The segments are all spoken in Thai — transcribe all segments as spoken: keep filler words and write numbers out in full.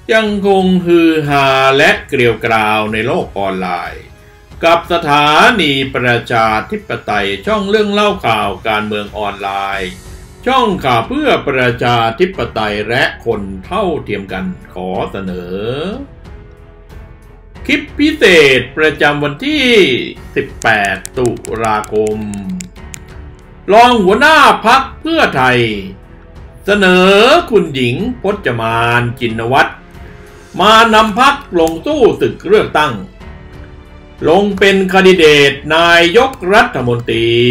ยังคงฮือฮาและเกลียวกราวในโลกออนไลน์กับสถานีประชาธิปไตยช่องเรื่องเล่าข่าวการเมืองออนไลน์ช่องข่าวเพื่อประชาธิปไตยและคนเท่าเทียมกันขอเสนอคลิปพิเศษประจำวันที่สิบแปดตุลาคมรองหัวหน้าพรรคเพื่อไทยเสนอคุณหญิงพจมานจินวัตรมานำพรรคลงสู้ศึกเลือกตั้งลงเป็นแคนดิเดตนายกรัฐมนตรี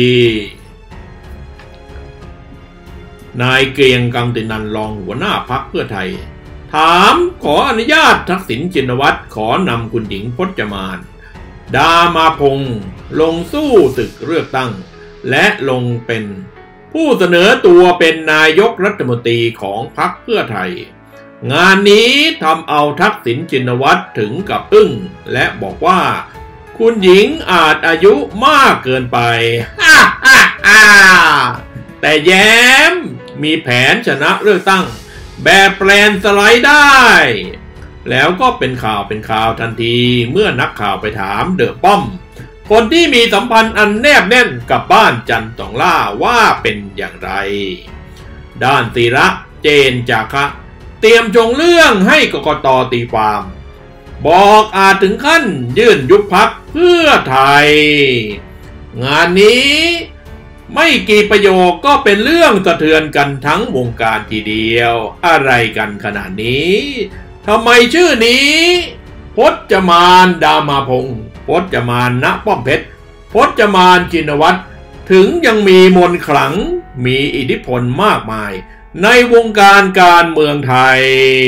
นายเกรียงกังตินันรองหัวหน้าพรรคเพื่อไทยถามขออนุญาตทักษิณชินวัตรขอนำคุณหญิงพจมานดามาพงษ์ลงสู้ศึกเลือกตั้งและลงเป็นผู้เสนอตัวเป็นนายกรัฐมนตรีของพรรคเพื่อไทยงานนี้ทำเอาทักษิณชินวัตรถึงกับอึ้งและบอกว่าคุณหญิงอาจอายุมากเกินไปฮ่าฮ่าฮ่าแต่แย้มมีแผนชนะเลือกตั้งแบบแปลนสไลด์ได้แล้วก็เป็นข่าวเป็นข่าวทันทีเมื่อนักข่าวไปถามเดอะป้อมคนที่มีสัมพันธ์อันแนบแน่นกับบ้านจันทร์สองล่าว่าเป็นอย่างไรด้านศิระเจนจาคะเตรียมชงเรื่องให้กกต.ตีความบอกอาจถึงขั้นยื่นยุบพรรคเพื่อไทยงานนี้ไม่กี่ประโยคก็เป็นเรื่องสะเทือนกันทั้งวงการทีเดียวอะไรกันขนาดนี้ทำไมชื่อนี้พจมานดามาพงษ์พจมานณป้อมเพชรพจมานชินวัตรถึงยังมีมนต์ขลังมีอิทธิพลมากมายในวงการการเมืองไทย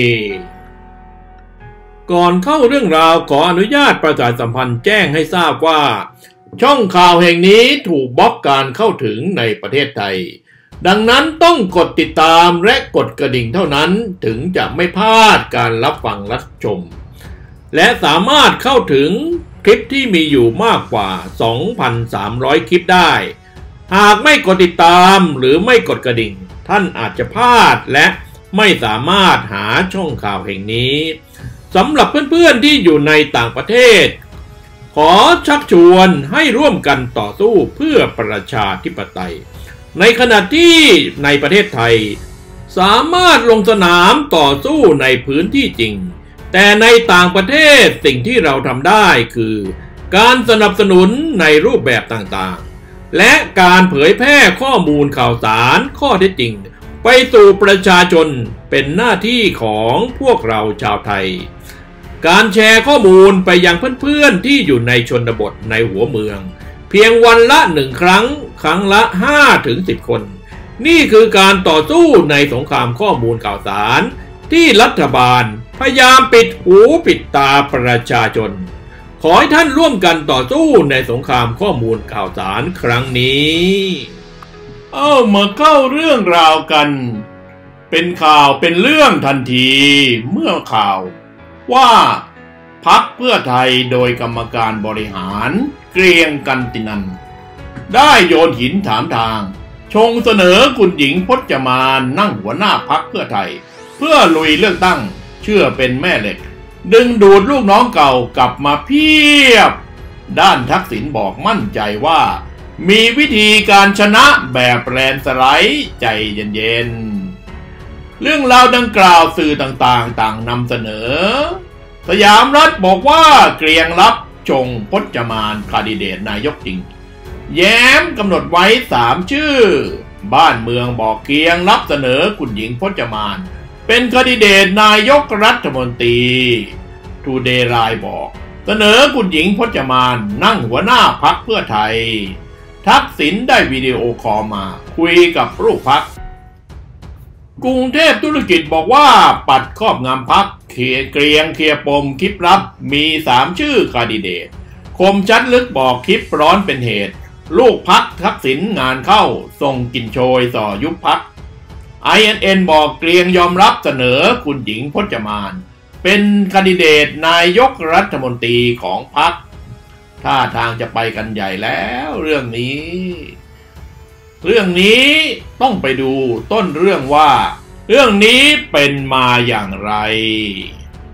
ก่อนเข้าเรื่องราวขออนุญาตประชาสัมพันธ์แจ้งให้ทราบว่าช่องข่าวแห่งนี้ถูกบล็อกการเข้าถึงในประเทศไทยดังนั้นต้องกดติดตามและกดกระดิ่งเท่านั้นถึงจะไม่พลาดการรับฟังรับชมและสามารถเข้าถึงคลิปที่มีอยู่มากกว่า สองพันสามร้อย คลิปได้หากไม่กดติดตามหรือไม่กดกระดิ่งท่านอาจจะพลาดและไม่สามารถหาช่องข่าวแห่งนี้สำหรับเพื่อนๆที่อยู่ในต่างประเทศขอชักชวนให้ร่วมกันต่อสู้เพื่อประชาธิปไตยในขณะที่ในประเทศไทยสามารถลงสนามต่อสู้ในพื้นที่จริงแต่ในต่างประเทศสิ่งที่เราทำได้คือการสนับสนุนในรูปแบบต่างๆและการเผยแพร่ข้อมูลข่าวสารข้อเท็จจริงไปสู่ประชาชนเป็นหน้าที่ของพวกเราชาวไทยการแชร์ข้อมูลไปยังเพื่อนๆที่อยู่ในชนบทในหัวเมืองเพียงวันละหนึ่งครั้งครั้งละ ห้าถึงสิบ คนนี่คือการต่อสู้ในสงครามข้อมูลข่าวสารที่รัฐบาลพยายามปิดหูปิดตาประชาชนขอให้ท่านร่วมกันต่อสู้ในสงครามข้อมูลข่าวสารครั้งนี้เอามาเข้าเรื่องราวกันเป็นข่าวเป็นเรื่องทันทีเมื่อข่าวว่าพรรคเพื่อไทยโดยกรรมการบริหารเกรียงกันตินันได้โยนหินถามทางชงเสนอคุณหญิงพจมานนั่งหัวหน้าพรรคเพื่อไทยเพื่อลุยเลือกตั้งเชื่อเป็นแม่เหล็กดึงดูดลูกน้องเก่ากลับมาเพียบด้านทักษิณบอกมั่นใจว่ามีวิธีการชนะแบบแลนสไลด์ใจเย็นๆเรื่องราวดังกล่าวสื่อต่างๆต่างนำเสนอสยามรัฐบอกว่าเกรียงรับชงพจมานแคนดิเดตนายกจริงแย้มกำหนดไว้สามชื่อบ้านเมืองบอกเกรียงรับเสนอคุณหญิงพจมานเป็นแคนดิเดตนายกรัฐมนตรีทูเดย์ไลน์บอกเสนอคุณหญิงพจมานนั่งหัวหน้าพรรคเพื่อไทยทักษิณได้วิดีโอคอลมาคุยกับลูกพรรคกรุงเทพธุรกิจบอกว่าปัดครอบงำพรรคเขียเกรียงเคลียร์ปมคลิปลับมีสามชื่อแคนดิเดตคมชัดลึกบอกคลิปร้อนเป็นเหตุลูกพรรคทักษิณงานเข้าส่งกินโชยส่อยุบพรรค ไอ เอ็น เอ็น บอกเกรียงยอมรับเสนอคุณหญิงพจมานเป็นแคนดิเดตนายกรัฐมนตรีของพรรคท่าทางจะไปกันใหญ่แล้วเรื่องนี้ เรื่องนี้ต้องไปดูต้นเรื่องว่าเรื่องนี้เป็นมาอย่างไร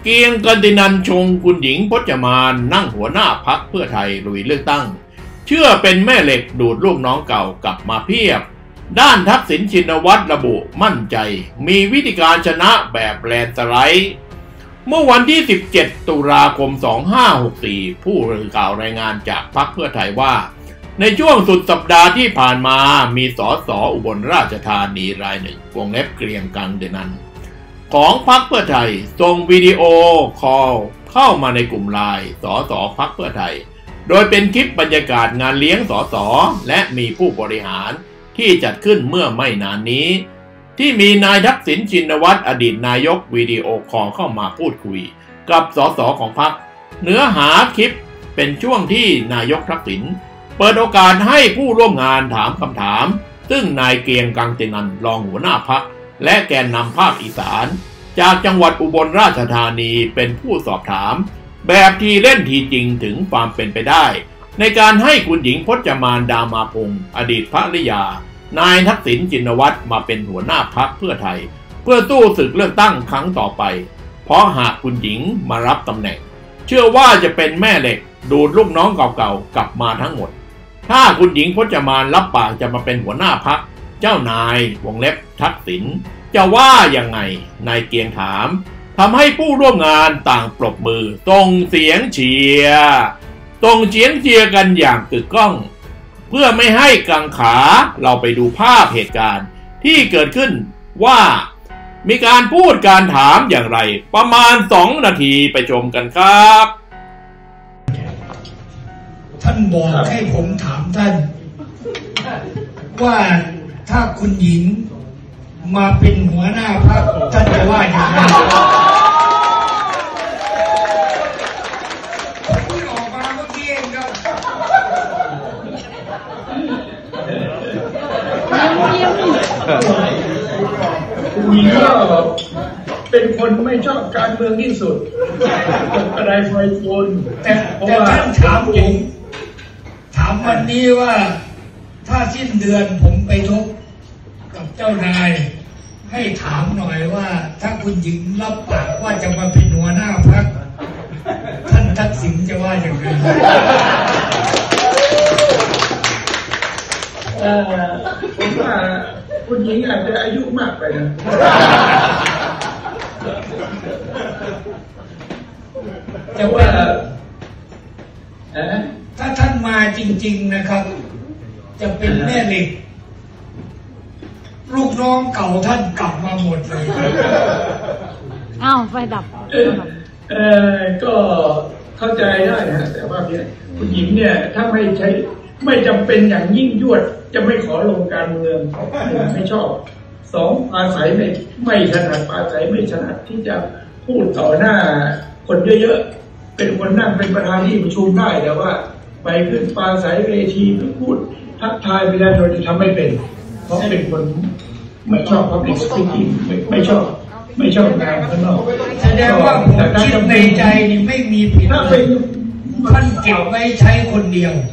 เกียงกันตินันชงคุณหญิงพจมานนั่งหัวหน้าพรรคเพื่อไทยลุยเลือกตั้งเชื่อเป็นแม่เหล็กดูดลูกน้องเก่ากลับมาเพียบด้านทักษิณชินวัตรระบุมั่นใจมีวิธีการชนะแบบแลนด์สไลด์เมื่อวันที่สิบเจ็ดตุลาคมสองพันห้าร้อยหกสิบสี่ผู้สื่อข่าวรายงานจากพรรคเพื่อไทยว่าในช่วงสุดสัปดาห์ที่ผ่านมามีสสอุบลราชธานีรายหนึ่งวงเล็บเกรียงกังเดนันของพรรคเพื่อไทยส่งวิดีโอคอลเข้ามาในกลุ่มไลน์สสพรรคเพื่อไทยโดยเป็นคลิปบรรยากาศงานเลี้ยงสสและมีผู้บริหารที่จัดขึ้นเมื่อไม่นานนี้ที่มีนายทักษิณชินวัตรอดีตนายกวิดีโอคอลเข้ามาพูดคุยกับสสของพรรคเนื้อหาคลิปเป็นช่วงที่นายกทักษิณเปิดโอกาสให้ผู้ร่วมงานถามคำถามซึ่งนายเกรียงกังตินันรองหัวหน้าพรรคและแกนนำภาคอีสานจากจังหวัดอุบลราชธานีเป็นผู้สอบถามแบบทีเล่นทีจริงถึงความเป็นไปได้ในการให้คุณหญิงพจมานดามาพงศ์อดีตภริยานายทักษิณชินวัตรมาเป็นหัวหน้าพรรคเพื่อไทยเพื่อสู้ศึกเลือกตั้งครั้งต่อไปเพราะหากคุณหญิงมารับตำแหน่งเชื่อว่าจะเป็นแม่เหล็กดูดลูกน้องเก่าๆกลับมาทั้งหมดถ้าคุณหญิงพจมานรับปากจะมาเป็นหัวหน้าพรรคเจ้านายวงเล็บทักษิณจะว่ายังไงนายเกียงถามทำให้ผู้ร่วมงานต่างปรบมือส่งเสียงเชียร์ส่งเสียงเชียร์กันอย่างกึกก้องเพื่อไม่ให้กังขาเราไปดูภาพเหตุการณ์ที่เกิดขึ้นว่ามีการพูดการถามอย่างไรประมาณสองนาทีไปชมกันครับท่านบอกให้ผมถามท่านว่าถ้าคุณหญิงมาเป็นหัวหน้าพรรคท่านจะว่าอย่างไรพูดออกมาเมื่อกี้เองครับคุณหญิงก็เป็นคนไม่ชอบการเมืองที่สุดกระไดไฟโฟนแต่แต่ท่านถามผมถามวันนี้ว่าถ้าสิ้นเดือนผมไปทบกับเจ้านายให้ถามหน่อยว่าถ้าคุณหญิงรับปากว่าจะมาเป็นหัวหน้าพรรคท่านทักษิณจะว่าอย่างไรเออผมว่าคุณหญิงอาจจะอายุมากไปนะจะว่าถ้าท่านมาจริงๆนะครับจะเป็นแม่เหล็กลูกน้องเก่าท่านกลับมาหมดเลยอ้าวไฟดับเออก็เข้าใจได้นะแต่ว่าเนี่ยคุณหญิงเนี่ยถ้าไม่ใช้ไม่จำเป็นอย่างยิ่งยวดจะไม่ขอลงการเมืองไม่ชอบสองปราศัยไม่ไม่ถนัดปราศัยไม่ถนัดที่จะพูดต่อหน้าคนเยอะๆเป็นคนนั่งเป็นประธานที่ประชุมได้แต่ว่าไปขึ้นปราศัยเวทีพูดทักทายประชาชนทำไม่เป็นเพราะเป็นคนไม่ชอบ public speaking ไม่ไม่ชอบไม่ชอบงานข้างนอกแสดงว่าผมคิดในใจนี่ไม่มีผิดท่านเก็บไว้ใช้คนเดียว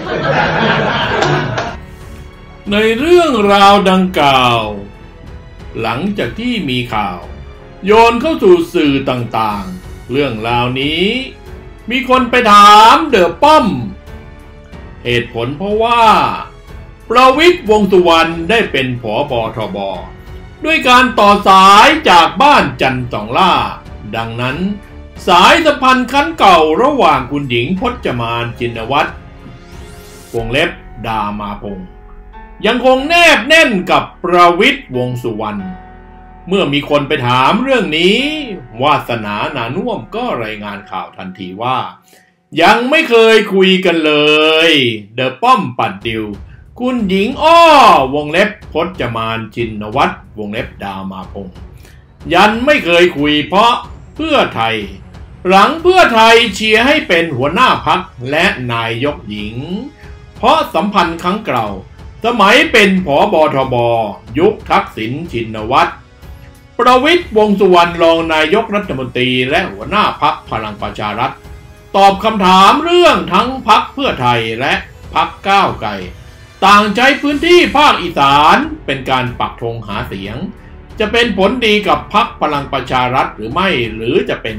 ในเรื่องราวดังกล่าวหลังจากที่มีข่าวโยนเข้าสู่สื่อต่างๆเรื่องราวนี้มีคนไปถามเดอะป้อมเหตุผลเพราะว่าประวิตรวงษ์สุวรรณได้เป็นผบ.ทบ.ด้วยการต่อสายจากบ้านจันทร์สองล่าดังนั้นสายสัมพันธ์ขั้นเก่าระหว่างคุณหญิงพจมานชินวัตรวงเล็บดามาพงศ์ยังคงแนบแน่นกับประวิตรวงษ์สุวรรณเมื่อมีคนไปถามเรื่องนี้วาสนาหนานุ่มก็รายงานข่าวทันทีว่ายังไม่เคยคุยกันเลยเดอะป้อมปัดดิวคุณหญิงอ้อวงเล็บพจมานชินวัตรวงเล็บดามาพงศ์ยันไม่เคยคุยเพราะเพื่อไทยหลังเพื่อไทยเชียร์ให้เป็นหัวหน้าพรรคและนายกหญิงเพราะสัมพันธ์ครั้งเก่าสมัยเป็นผบ.ทบ.ยุคทักษิณชินวัตรประวิตรวงษ์สุวรรณรองนายกรัฐมนตรีและหัวหน้าพรรคพลังประชารัฐตอบคำถามเรื่องทั้งพรรคเพื่อไทยและพรรคก้าวไกลต่างใช้พื้นที่ภาคอีสานเป็นการปักธงหาเสียงจะเป็นผลดีกับพรรคพลังประชารัฐหรือไม่หรือจะเป็น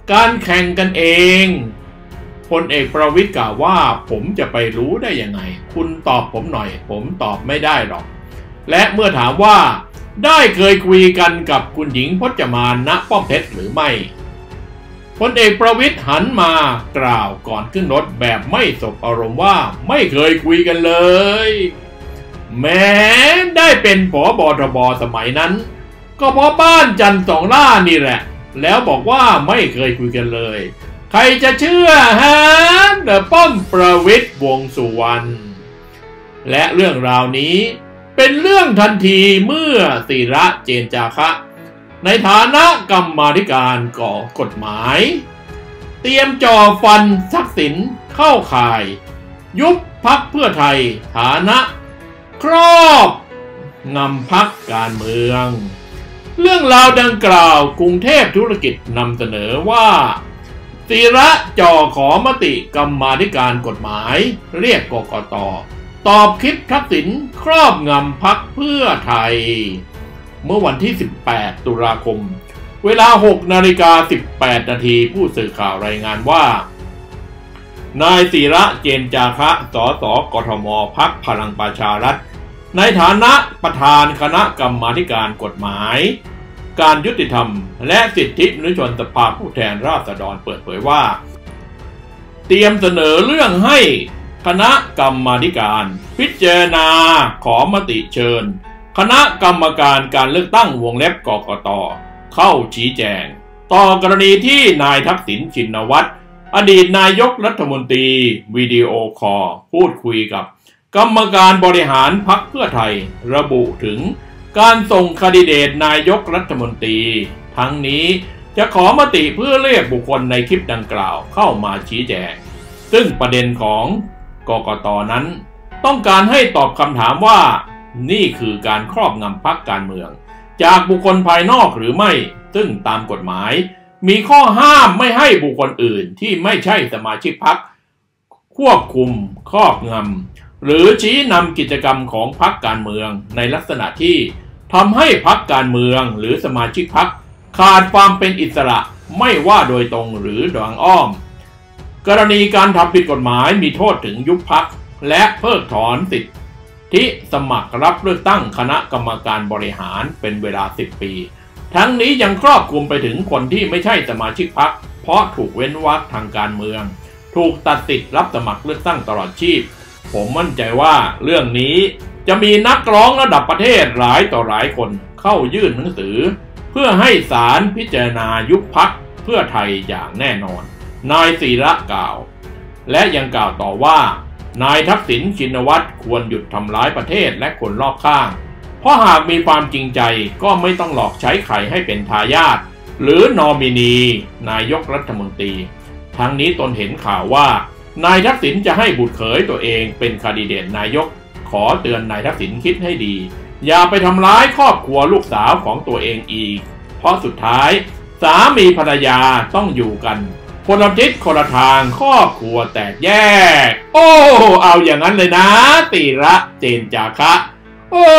การแข่งกันเองพลเอกประวิตรกล่าวว่าผมจะไปรู้ได้ยังไงคุณตอบผมหน่อยผมตอบไม่ได้หรอกและเมื่อถามว่าได้เคยคุยกันกับคุณหญิงพจมานณป้อมเพชรหรือไม่พลเอกประวิตรหันมากล่าวก่อนขึ้นรถแบบไม่สบอารมณ์ว่าไม่เคยคุยกันเลยแม้ได้เป็นผบทบสมัยนั้นก็เพราะบ้านจันทร์สองล่านี่แหละแล้วบอกว่าไม่เคยคุยกันเลยใครจะเชื่อฮะเดอะป้อมประวิตรวงษ์สุวรรณและเรื่องราวนี้เป็นเรื่องทันทีเมื่อศิระเจนจาคะในฐานะกรรมาธิการก่อกฎหมายเตรียมจ่อฟันทักษิณเข้าข่ายยุบพรรคเพื่อไทยฐานะครอบงำพรรคการเมืองเรื่องราวดังกล่าวกรุงเทพธุรกิจนำเสนอว่าศิระจ่อขอมติกรรมาธิการกฎหมายเรียกกกต.ตอบคลิปทักษิณครอบงำพรรคเพื่อไทยเมื่อวันที่สิบแปดตุลาคมเวลา หกนาฬิกาสิบแปดนาทีผู้สื่อข่าวรายงานว่านายศิระเจนจาคะสสกทมพรรคพลังประชารัฐในฐานะประธานคณะกรรมาธิการกฎหมายการยุติธรรมและสิทธิมนุษยชนสภาผู้แทนราษฎรเปิดเผยว่าเตรียมเสนอเรื่องให้คณะกรรมาธิการพิจารณาขอมติเชิญคณะกรรมการการเลือกตั้งวงเล็บกกต.เข้าชี้แจงต่อกรณีที่นายทักษิณชินวัตรอดีตนายกรัฐมนตรีวิดีโอคอลพูดคุยกับกรรมการบริหารพรรคเพื่อไทยระบุถึงการส่งแคนดิเดตนายกรัฐมนตรีทั้งนี้จะขอมติเพื่อเรียกบุคคลในคลิปดังกล่าวเข้ามาชี้แจงซึ่งประเด็นของกกต.นั้นต้องการให้ตอบคำถามว่านี่คือการครอบงำพรรคการเมืองจากบุคคลภายนอกหรือไม่ซึ่งตามกฎหมายมีข้อห้ามไม่ให้บุคคลอื่นที่ไม่ใช่สมาชิกพรรคควบคุมครอบงำหรือชี้นำกิจกรรมของพรรคการเมืองในลักษณะที่ทำให้พรรคการเมืองหรือสมาชิกพรรคขาดความเป็นอิสระไม่ว่าโดยตรงหรือโดยอ้อมกรณีการทำผิดกฎหมายมีโทษถึงยุบพรรคและเพิกถอนสิทธิสมัครรับเลือกตั้งคณะกรรมการบริหารเป็นเวลาสิบปีทั้งนี้ยังครอบคลุมไปถึงคนที่ไม่ใช่สมาชิกพรรคเพราะถูกเว้นวรรคทางการเมืองถูกตัดสิทธิ์รับสมัครเลือกตั้งตลอดชีพผมมั่นใจว่าเรื่องนี้จะมีนักร้องระดับประเทศหลายต่อหลายคนเข้ายื่นหนังสือเพื่อให้ศาลพิจารณายุบพรรคเพื่อไทยอย่างแน่นอนนายศิระกล่าวและยังกล่าวต่อว่านายทักษิณชินวัตรควรหยุดทำร้ายประเทศและคนรอบข้างเพราะหากมีความจริงใจก็ไม่ต้องหลอกใช้ใครให้เป็นทายาทหรือนอมินีนายกรัฐมนตรีทั้งนี้ตนเห็นข่าวว่านายทักษิณจะให้บุตรเขยตัวเองเป็นแคนดิเดตนายกขอเตือนนายทักษิณคิดให้ดีอย่าไปทำร้ายครอบครัวลูกสาวของตัวเองอีกเพราะสุดท้ายสามีภรรยาต้องอยู่กันคนละทิศคนละทางครอบครัวแตกแยกโอ้เอาอย่างนั้นเลยนะศิระเจนจาคะโอ้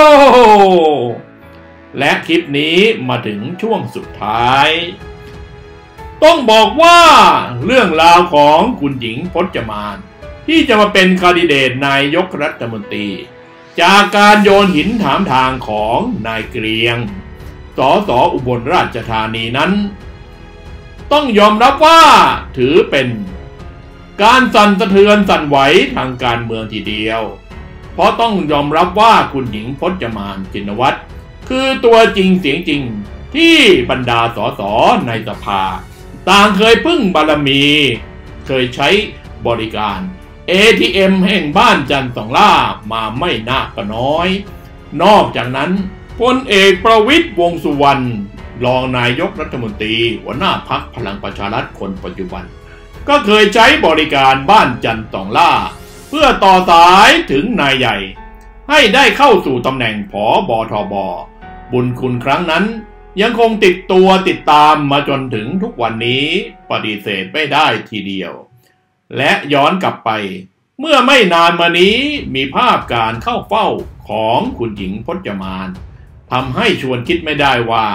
และคลิปนี้มาถึงช่วงสุดท้ายต้องบอกว่าเรื่องราวของคุณหญิงพจมานที่จะมาเป็นแคนดิเดตนายกรัฐมนตรีจากการโยนหินถามทางของนายเกรียงสสอุบลราชธานีนั้นต้องยอมรับว่าถือเป็นการสั่นสะเทือนสั่นไหวทางการเมืองทีเดียวเพราะต้องยอมรับว่าคุณหญิงพจมานชินวัตรคือตัวจริงเสียงจริงที่บรรดาสสในสภาต่างเคยพึ่งบารมีเคยใช้บริการ เอ ที เอ็ม แห่งบ้านจันทร์สองล่ามาไม่น่าก็น้อยนอกจากนั้นพลเอกประวิตรวงษ์สุวรรณรองนายกรัฐมนตรีหัวหน้าพรรคพลังประชารัฐคนปัจจุบันก็เคยใช้บริการบ้านจันทร์สองล่าเพื่อต่อสายถึงนายใหญ่ให้ได้เข้าสู่ตำแหน่งผบทบบุญคุณครั้งนั้นยังคงติดตัวติดตามมาจนถึงทุกวันนี้ปฏิเสธไม่ได้ทีเดียวและย้อนกลับไปเมื่อไม่นานมานี้มีภาพการเข้าเฝ้าของคุณหญิงพจมานทำให้ชวนคิดไม่ได้ว่า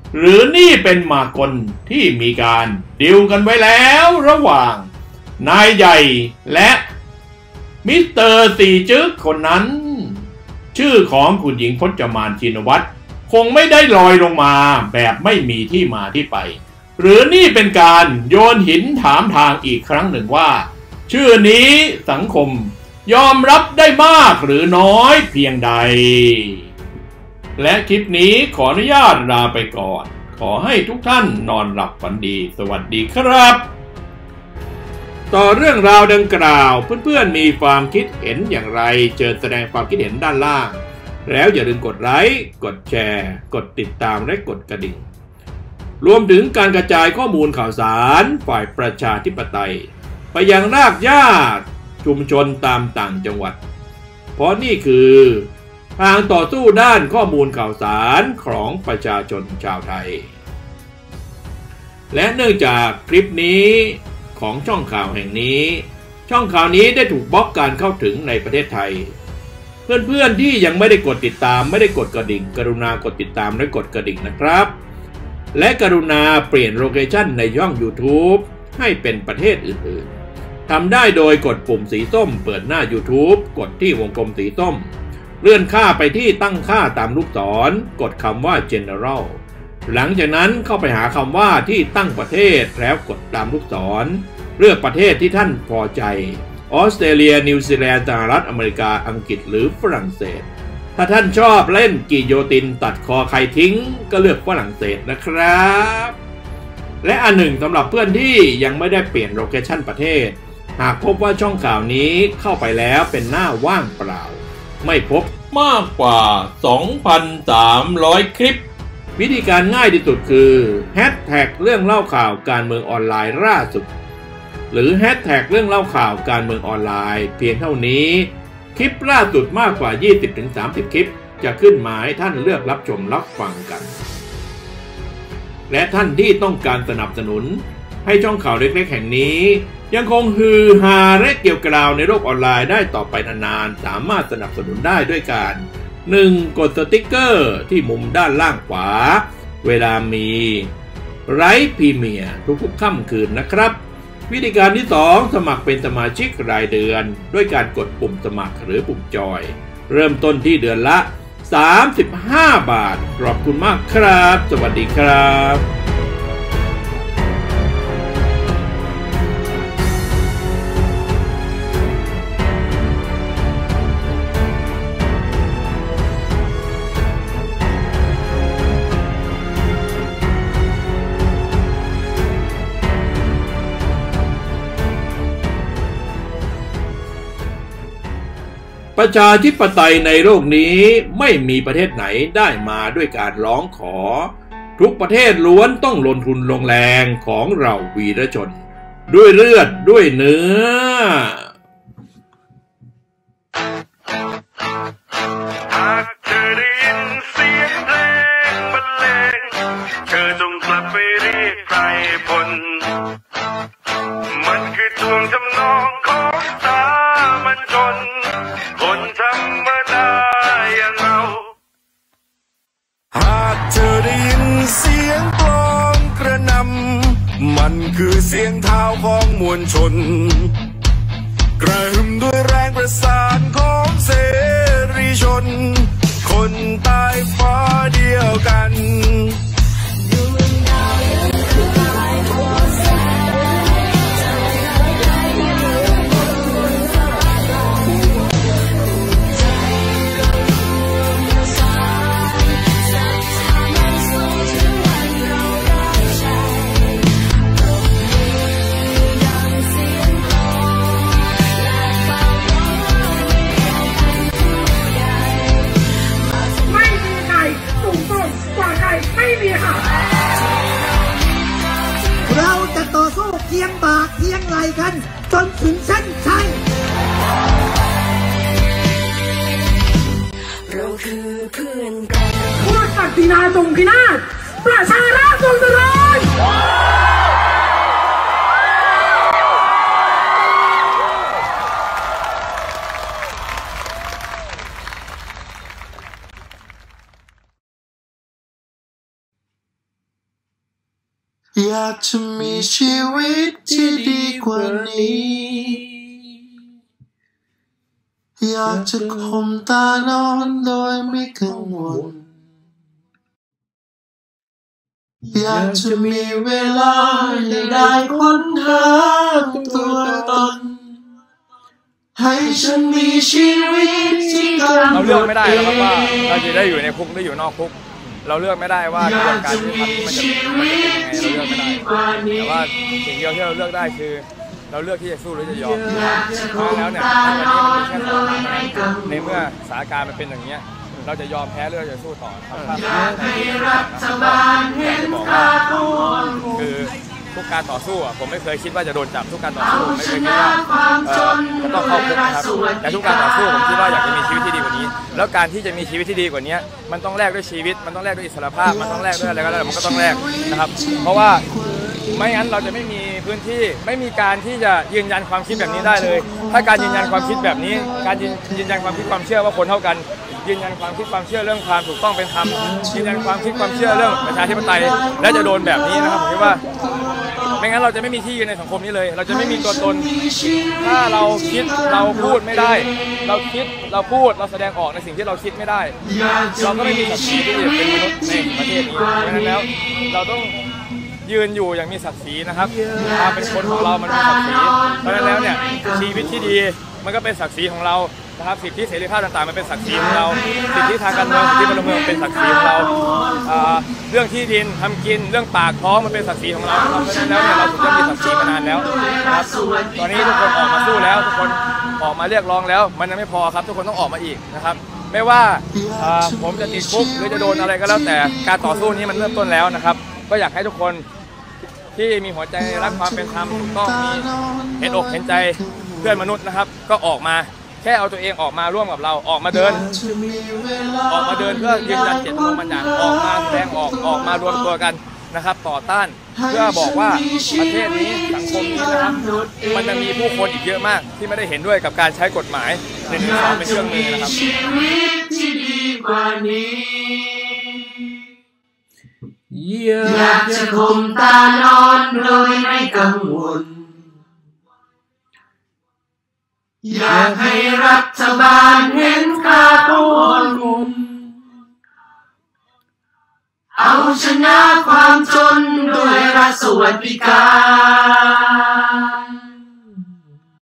หรือนี่เป็นหมากลที่มีการดิวกันไว้แล้วระหว่างนายใหญ่และมิสเตอร์สีจึกคนนั้นชื่อของคุณหญิงพจมานชินวัตรคงไม่ได้ลอยลงมาแบบไม่มีที่มาที่ไปหรือนี่เป็นการโยนหินถามทางอีกครั้งหนึ่งว่าชื่อนี้สังคมยอมรับได้มากหรือน้อยเพียงใดและคลิปนี้ขออนุญาตลาไปก่อนขอให้ทุกท่านนอนหลับฝันดีสวัสดีครับต่อเรื่องราวดังกล่าวเพื่อนๆมีความคิดเห็นอย่างไรเชิญแสดงความคิดเห็นด้านล่างแล้วอย่าลืมกดไลค์กดแชร์กดติดตามและกดกระดิ่งรวมถึงการกระจายข้อมูลข่าวสารฝ่ายประชาธิปไตยไปยังรากหญ้าชุมชนตามต่างจังหวัดเพราะนี่คือทางต่อสู้ด้านข้อมูลข่าวสารของประชาชนชาวไทยและเนื่องจากคลิปนี้ของช่องข่าวแห่งนี้ช่องข่าวนี้ได้ถูกบล็อกการเข้าถึงในประเทศไทยเพื่อนๆที่ยังไม่ได้กดติดตามไม่ได้กดกระดิ่งกรุณากดติดตามและกดกระดิ่งนะครับและกรุณาเปลี่ยนโลเคชั่นในช่อง YouTube ให้เป็นประเทศอื่นๆทำได้โดยกดปุ่มสีส้มเปิดหน้า YouTube กดที่วงกลมสีส้มเลื่อนค่าไปที่ตั้งค่าตามลูกศรกดคำว่า General หลังจากนั้นเข้าไปหาคำว่าที่ตั้งประเทศแล้วกดตามลูกศรเลือกประเทศที่ท่านพอใจออสเตรเลียนิวซีแลนด์สหรัฐอเมริกาอังกฤษหรือฝรั่งเศสถ้าท่านชอบเล่นกิโยตินตัดคอใครทิ้งก็เลือกฝรั่งเศสนะครับและอันหนึ่งสำหรับเพื่อนที่ยังไม่ได้เปลี่ยนโลเคชั่นประเทศหากพบว่าช่องข่าวนี้เข้าไปแล้วเป็นหน้าว่างเปล่าไม่พบมากกว่า สองพันสามร้อย คลิปวิธีการง่ายที่สุดคือแฮชแท็กเรื่องเล่าข่าวการเมืองออนไลน์ล่าสุดหรือแฮชแท็กเรื่องเล่าข่าวการเมืองออนไลน์เพียงเท่านี้คลิปล่าสุดมากกว่า ยี่สิบถึงสามสิบ คลิปจะขึ้นมาให้ท่านเลือกรับชมรับฟังกันและท่านที่ต้องการสนับสนุนให้ช่องข่าวเล็กๆแห่งนี้ยังคงฮือฮาและเกี่ยวกราวในโลกออนไลน์ได้ต่อไปนานๆสามารถสนับสนุนได้ด้วยการ หนึ่ง กดสติกเกอร์ที่มุมด้านล่างขวาเวลามีไลฟ์พรีเมียร์ทุกๆค่ำคืนนะครับวิธีการที่สองสมัครเป็นสมาชิกรายเดือนด้วยการกดปุ่มสมัครหรือปุ่มจอยเริ่มต้นที่เดือนละสามสิบห้าบาทขอบคุณมากครับสวัสดีครับประชาธิปไตยในโลกนี้ไม่มีประเทศไหนได้มาด้วยการร้องขอทุกประเทศล้วนต้องลงทุนลงแรงของเราวีรชนด้วยเลือดด้วยเนื้อหากเธอได้ยินเสียงเพลงบรรเลงเธอจงกลับไปเรียกไพรพลมันคือทวงทำนองของสามัญชนคนธรรมดาอย่างเราหากเธอได้ยินเสียงกลองกระหน่ำมันคือเสียงเท้าของมวลชนกระหึ่มด้วยแรงประสานของเสรีชนคนใต้ฟ้าเดียวกันเราจะต่อสู้เคียงบ่าเคียงไหล่กันจนถึงเส้นชัยเราคือเพื่อนกันพูดศักดินาทรงพินาศประชาราษฎร์ทรงเจริญอยากจะมีชีวิตที่ดีกว่านี้อยากจะข่มตานอนโดยไม่กังวลอยากจะมีเวลาได้ค้นหาตัวตนให้ฉันมีชีวิตที่เราเลือกไม่ได้หรอกครับว่าเราจะได้อยู่ในคุกหรืออยู่นอกคุกเราเลือกไม่ได้ว่ากระบวนการยุติธรรมมันจะมันจะเป็นยังไงเราเลือกไม่ได้แต่ว่าสิ่งเดียวที่เราเลือกได้คือเราเลือกที่จะสู้หรือจะยอมเพราะแล้วเนี่ยวันนี้มันเป็นแค่สองทางในเมื่อสถานการณ์มันเป็นอย่างนี้เราจะยอมแพ้หรือเราจะสู้ต่อครับจะบอกว่าคือทุกการต่อสู้อ่ะผมไม่เคยคิดว่าจะโดนจับทุกการต่อสู้ไม่เคยคิดว่าจะต้องเข้าคุกนะครับแต่ทุกการต่อสู้ผมคิดว่าอยากจะมีชีวิตที่ดีกว่านี้แล้วการที่จะมีชีวิตที่ดีกว่านี้มันต้องแลกด้วยชีวิตมันต้องแลกด้วยอิสรภาพมันต้องแลกด้วยอะไรก็แล้วมันก็ต้องแลกนะครับเพราะว่าไม่งั้นเราจะไม่มีพื้นที่ไม่มีการที่จะยืนยันความคิดแบบนี้ได้เลยถ้าการยืนยันความคิดแบบนี้การยืนยันความคิดความเชื่อว่าคนเท่ากันยืนยันความคิดความเชื่อเรื่องความถูกต้องเป็นธรรมยืนยันความคิดความเชื่อเรื่องประชาธิปไตยและจะโดนแบบนี้นะครับผมคิดว่าไม่งั้นเราจะไม่มีที่ยืนในสังคมนี้เลยเราจะไม่มีตัวตนถ้าเราคิดเราพูดไม่ได้เราคิดเราพูดเราแสดงออกในสิ่งที่เราคิดไม่ได้เราก็ไม่มีศักดิ์ศรีที่จะเป็นมนุษย์ในประเทศนี้เพราะฉะนั้นแล้วเราต้องยืนอยู่อย่างมีศักดิ์ศรีนะครับความเป็นคนของเรามันมีศักดิ์ศรีเพราะฉะนั้นแล้วเนี่ยชีวิตที่ดีมันก็เป็นศักดิ์ศรีของเรานะครับสิทธิเสรีภาพต่างๆมันเป็นศักดิ์ศรีของเราสิทธิทางการเมืองสิทธิพลเมืองเป็นศักดิ์ศรีของเราเรื่องที่ดินทำกินเรื่องปากท้องมันเป็นศักดิ์ศรีของเราเพราะฉะนั้นแล้วเนี่ยเราถูกต้องมีศักดิ์ศรีมานานแล้วนะครับตอนนี้ทุกคนออกมาสู้แล้วทุกคนออกมาเรียกร้องแล้วมันยังไม่พอครับทุกคนต้องออกมาอีกนะครับไม่ว่าผมจะติดคุกหรือจะโดนอะไรก็แล้วแต่การต่อสู้นี้มันเริ่มต้นแล้วนะครับก็อยากให้ทุกคนที่มีหัวใจรักความเป็นธรรมถูกต้องมีเห็นอกเห็นใจเพื่อนมนุษย์นะครับก็ออกมาแค่เอาตัวเองออกมาร่วมกับเราออกมาเดินออกมาเดินเพื่อยืนยันเจตจำนงบางอย่างออกมาแสดงออกออกมารวมตัวกันนะครับต่อต้านเพื่อบอกว่าประเทศนี้สังคมนี้นะครับมันจะมีผู้คนอีกเยอะมากที่ไม่ได้เห็นด้วยกับการใช้กฎหมายหนึ่งหนึ่งสองเป็นเครื่องมือนะครับอยากจะข่มตานอนโดยไม่กังวลอยากให้รัฐบาลเห็นค่าของคนเอาชนะความจนด้วยรัฐสวัสดิการ